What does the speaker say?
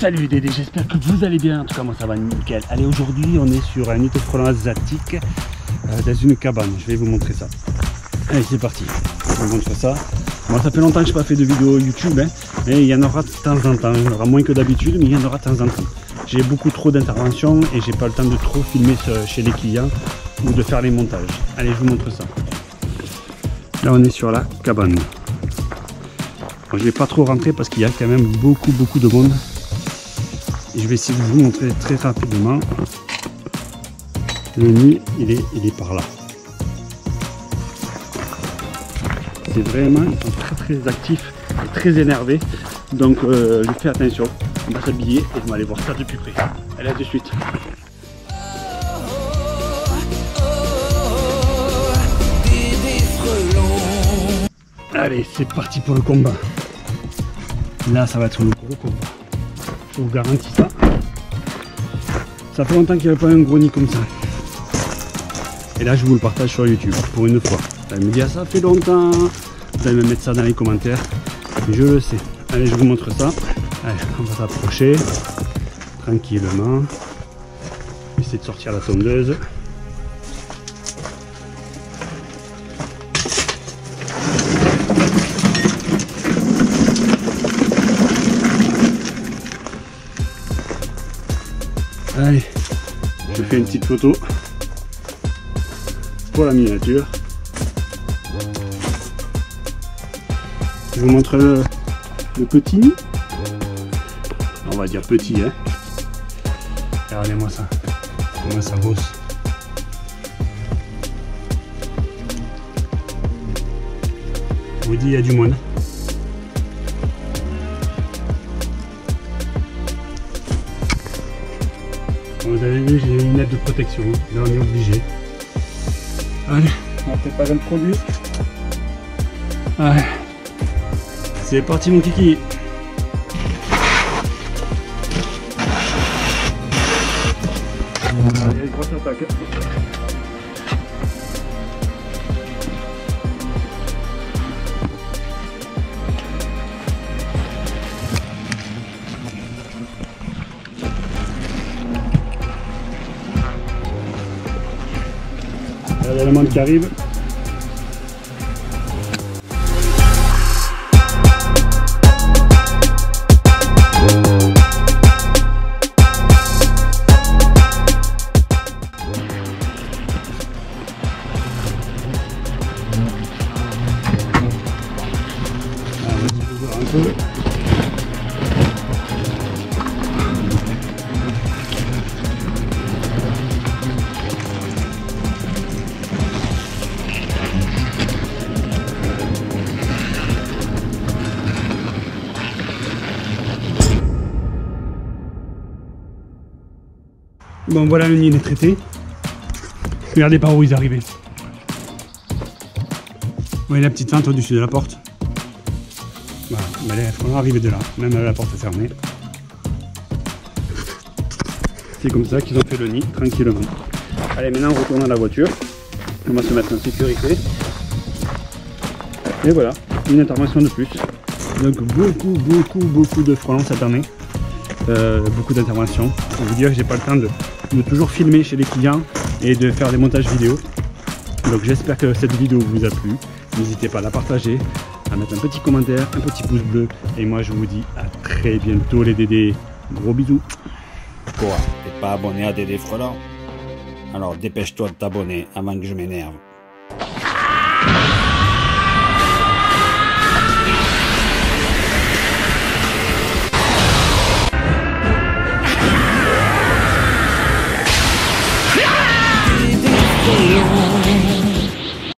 Salut Dédé, j'espère que vous allez bien. En tout cas moi ça va nickel. Allez, aujourd'hui on est sur un nid de frelons asiatique dans une cabane. Je vais vous montrer ça. Allez, c'est parti. Je vous montre ça. Moi ça fait longtemps que je n'ai pas fait de vidéo YouTube, hein, mais il y en aura de temps en temps. Il y en aura moins que d'habitude, mais il y en aura de temps en temps. J'ai beaucoup trop d'interventions et j'ai pas le temps de trop filmer chez les clients ou de faire les montages. Allez, je vous montre ça. Là on est sur la cabane. Je ne vais pas trop rentrer parce qu'il y a quand même beaucoup de monde. Et je vais essayer de vous montrer très rapidement. Le nid, il est par là. C'est vraiment, ils sont très actifs et très énervés. Donc je fais attention. On va s'habiller et on va aller voir ça de plus près. Allez, à de suite. Allez, c'est parti pour le combat. Là, ça va être le gros combat. Je vous garantis ça. Ça fait longtemps qu'il n'y avait pas un gros nid comme ça. Et là, je vous le partage sur YouTube pour une fois. Vous allez me dire, ça fait longtemps. Vous allez me mettre ça dans les commentaires. Je le sais. Allez, je vous montre ça. Allez, on va s'approcher tranquillement. Essayer de sortir la tondeuse. Allez, je fais une petite photo pour la miniature. Je vous montre le petit nid. On va dire petit, hein. Regardez-moi ça. Comment ça bosse. Je vous dis, il y a du monde. Vous avez vu, j'ai une aide de protection, là on est obligé. Allez, on va peut-être pas le produit. Allez, c'est parti mon kiki. Allez, grosse attaque. Il y a l'élément qui arrive. Un peu. Bon, voilà, le nid est traité. Regardez par où ils arrivaient. Vous voyez la petite fente au-dessus de la porte. Voilà, mais les frelons arrivaient de là, même avec la porte fermée. C'est comme ça qu'ils ont fait le nid, tranquillement. Allez, maintenant on retourne à la voiture. On va se mettre en sécurité. Et voilà, une intervention de plus. Donc beaucoup de frelons cette année. Beaucoup d'interventions. Pour vous dire que j'ai pas le temps de toujours filmer chez les clients et de faire des montages vidéo. Donc j'espère que cette vidéo vous a plu. N'hésitez pas à la partager, à mettre un petit commentaire, un petit pouce bleu. Et moi je vous dis à très bientôt les Dédés. Gros bisous. Quoi, t'es pas abonné à Dédé Frelon? Alors dépêche-toi de t'abonner avant que je m'énerve.